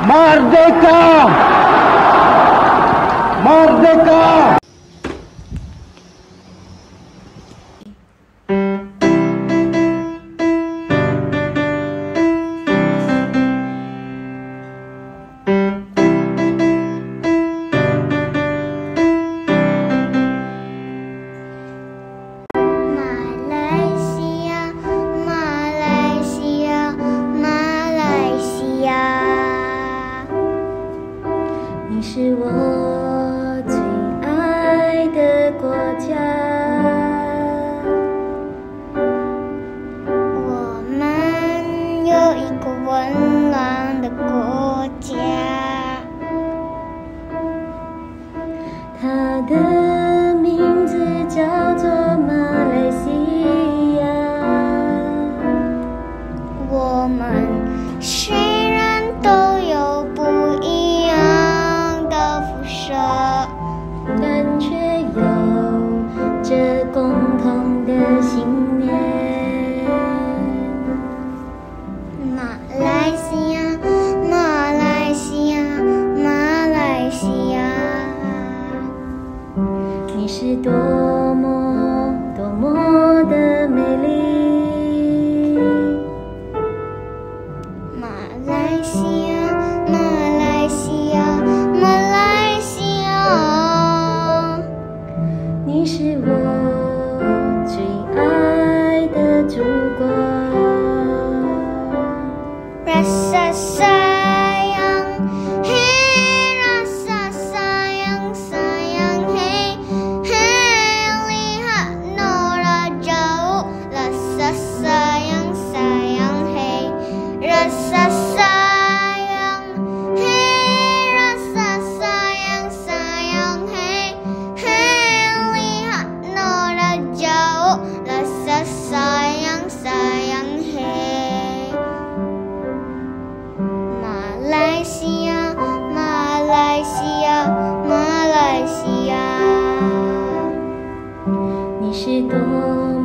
Merdeka! Merdeka! 你是我最爱的国家， 我们有一个温暖的国家， 它的名字叫做马来西亚。 我们虽然都有不一样的肤色， 但却有着共同的信念。 马来西亚，马来西亚，马来西亚， 你是多么多么的美丽。 马来西亚，马来西亚，马来西亚， 你是我最爱的祖国。 Rasa sayang, hey rasa sayang, sayang, hey, hey lihat Nora jauh. Rasa sayang, sayang, hey, rasa sayang, hey rasa sayang, sayang, hey, hey lihat Nora jauh. Rasa sayang, sayang, hey. 马来西亚，马来西亚，马来西亚， 你是多